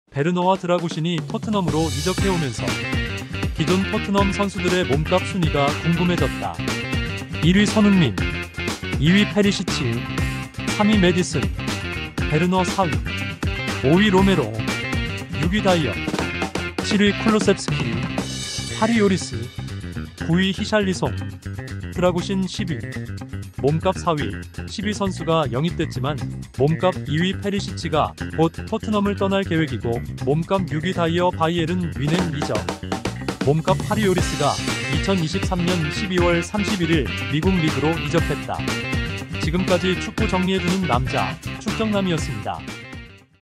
베르너와 드라구신이 토트넘으로 이적해오면서 기존 토트넘 선수들의 몸값 순위가 궁금해졌다. 1위 손흥민, 2위 페리시치, 3위 메디슨, 베르너 4위, 5위 로메로, 6위 다이어, 7위 쿨루셉스키, 8위 요리스, 9위 히샬리송, 드라구신 10위, 몸값 4위, 10위 선수가 영입됐지만 몸값 2위 페리시치가 곧 토트넘을 떠날 계획이고 몸값 6위 다이어 바이에른 뮌헨 이적, 몸값 8위 요리스가 2023년 12월 31일 미국 리그로 이적했다. 지금까지 축구 정리해주는 남자, 축정남이었습니다.